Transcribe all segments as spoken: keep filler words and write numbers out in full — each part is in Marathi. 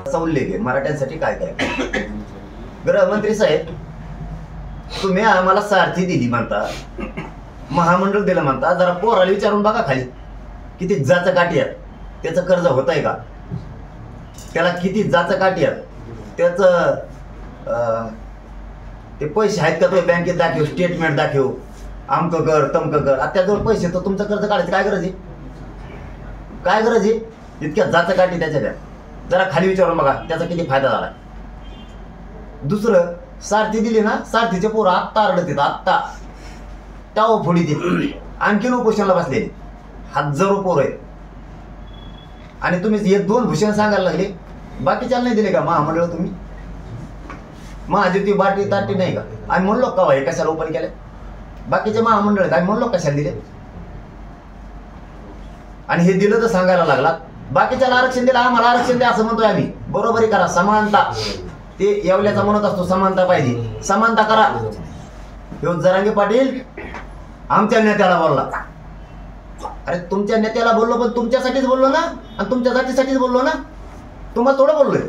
तसा उल्लेख आहे मराठ्यांसाठी काय काय. गृहमंत्री साहेब, तुम्ही आम्हाला सारथी दिली म्हणता, महामंडळ दिलं म्हणता, जरा पोराला विचारून बघा खाली किती जाचं काठी आहे, त्याचं कर्ज होत आहे का, त्याला किती जाचं काठी आहे, त्याचं ते पैसे आहेत का, तो बँकेत दाखव, स्टेटमेंट दाखव, आमकं कर तमकं कर. आता त्याजवळ पैसे, तर तुमचं कर्ज काढायचं काय गरज आहे, काय गरज आहे इतक्या जाचं काठी त्याच्या द्या. जरा खाली विचारून बघा त्याचा किती फायदा झाला. दुसरं, सारथी दिली ना, सारथीचे पोरं आत्ता आरडत आत्ता टाव फोडी ते आणखीन उपोषणाला बसलेले हजारो पोरं आहेत. आणि तुम्ही हे दोन भूषण सांगायला लागले, बाकीच्याला नाही दिले का महामंडळ? तुम्ही महाज्योती बाटी ताटी नाही का? आम्ही म्हणलो का हे कशाला ओपन केलं? बाकीचे महामंडळ काय म्हणलो कशाला दिले? आणि हे दिलं तर सांगायला लागला, बाकीच्याला आरक्षण दिलं आम्हाला आरक्षण द्या असं म्हणतोय आम्ही. बरोबरी करा, समानता, ते येवल्याचा म्हणत असतो समानता पाहिजे, समानता करा. ह्यो जरांगे पाटील आमच्या नेत्याला बोलला. अरे तुमच्या नेत्याला बोललो पण तुमच्यासाठीच बोललो ना, आणि तुमच्या जातीसाठीच बोललो ना, तुम्हाला थोडं बोललोय.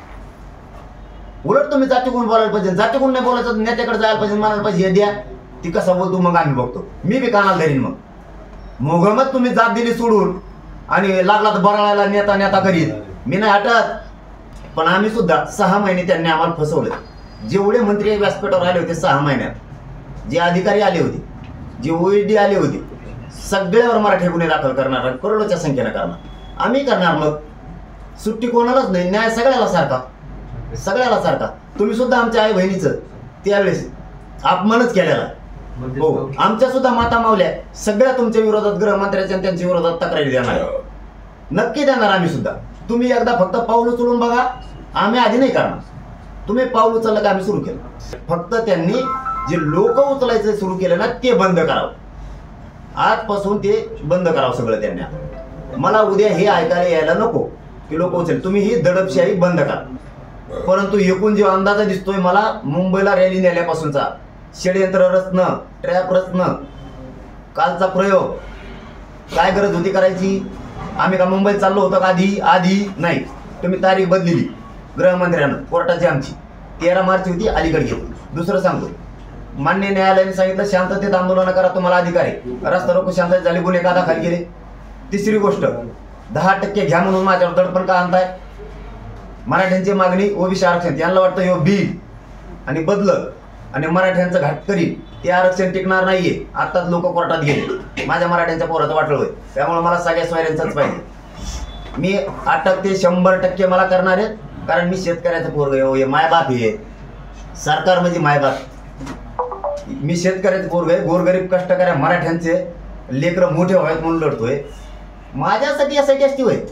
उलट तुम्ही जातीकडून बोलायला पाहिजे, जातीकडून नाही बोलायचं, नेत्याकडे जायला पाहिजे, म्हणायला पाहिजे हे द्या, ती कसं बोलतो मग आम्ही बघतो. मी बी कानाला धरीन. मग मोगमत तुम्ही जात दिली सोडून आणि लागला तर बराळायला नेता नेता करीत, मी नाही हटत. पण आम्ही सुद्धा सहा महिने त्यांनी आम्हाला फसवलं. जेवढे मंत्री व्यासपीठावर आले होते सहा महिन्यात, जे अधिकारी आले होते, जे ओईडी आले होते, सगळ्यावर मराठी गुन्हे दाखल करणार, करोडोच्या संख्येनं करणार. आम्ही करणार. मग सुट्टी कोणालाच नाही, न्याय सगळ्याला सारखा, सगळ्याला सारखा. तुम्ही सुद्धा आमच्या आई बहिणीचं त्यावेळेस अपमानच केलेला. हो, आमच्या सुद्धा माता मावल्या सगळ्या तुमच्या विरोधात, गृहमंत्र्याच्या आणि त्यांच्या विरोधात तक्रारी देणार, नक्की देणार आम्ही सुद्धा. तुम्ही एकदा फक्त पाऊल उचलून बघा, आम्ही आधी नाही करणार. तुम्ही पाऊल उचललं का आम्ही सुरू केलं. फक्त त्यांनी जे लोक उचलायचं सुरू केलं ना ते बंद करावं. आजपासून ते बंद करावं सगळं त्यांनी. मला उद्या हे ऐकायला यायला नको की लोक उचल. तुम्ही ही दडपशाही बंद करा. परंतु एकूण जो अंदाज दिसतोय मला मुंबईला रॅली नेल्यापासूनचा, षडयंत्र रचणं, ट्रॅप रचणं, कालचा प्रयोग, काय गरज होती करायची? आम्ही का मुंबईत चाललो होतो का आधी? आधी नाही. तुम्ही तारीख बदलली गृहमंत्र्यानं, कोर्टाची आमची तेरा मार्च होती, अलीकडे घेतली. दुसरं सांगतो, मान्य न्यायालयाने सांगितलं शांततेत आंदोलन करा, तुम्हाला अधिकार आहे. रस्ता रोको शांततेत झाली, गुन्हे का दाखल केले. तिसरी गोष्ट, दहा टक्के घ्या म्हणून माझ्यावर दडपण का आणताय? मराठ्यांची मागणी ओबीसी आरक्षण, यांना वाटतं यो बिल आणि बदलं आणि मराठ्यांचं घाट करीन, ते आरक्षण टिकणार नाहीये. आताच लोक कोर्टात गेले, माझ्या मराठ्यांच्या पोराचं वाटलं होय. त्यामुळे मला सगळ्या सोयऱ्यांचाच पाहिजे. मी अटक ते शंभर टक्के मला करणार आहेत, कारण मी शेतकऱ्याचं पोरग आहे, मायबाप आहे. सरकार म्हणजे मायबाप. मी शेतकऱ्याचं पोरग आहे, गोरगरीब कष्टकऱ्या मराठ्यांचे लेकरं मोठे व्हावेत म्हणून लढतोय. माझ्यासाठी यासाठी असती होय,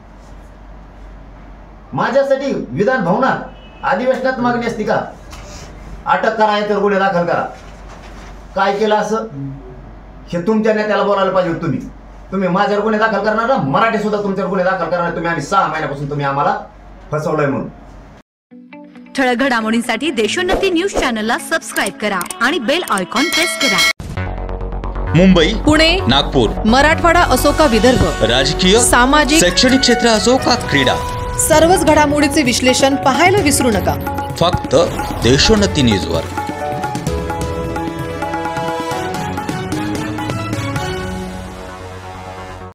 माझ्यासाठी विधान भवनात अधिवेशनात मागणी असती का? अटक करा तर गुन्हे दाखल करा. काय केलं असं? हे तुमच्या नेत्याला बोलायला पाहिजे. तुम्ही तुम्ही माझ्यावर गुन्हे दाखल करणार ना, मराठी सुद्धा तुमच्यावर गुन्हे दाखल करणार तुम्ही. आणि सहा महिन्यापासून तुम्ही आम्हाला फसवलंय म्हणून. ठळक घडामोडींसाठी देशोन्नती न्यूज चॅनलला सबस्क्राईब करा आणि बेल आयकॉन प्रेस करा. मुंबई, पुणे, नागपूर, मराठवाडा असो का विदर्भ, राजकीय, सामाजिक, शैक्षणिक क्षेत्र असो का क्रीडा, सर्वच घडामोडीचे विश्लेषण पाहायला विसरू नका. फक्त देशोन्नती न्यूजवर.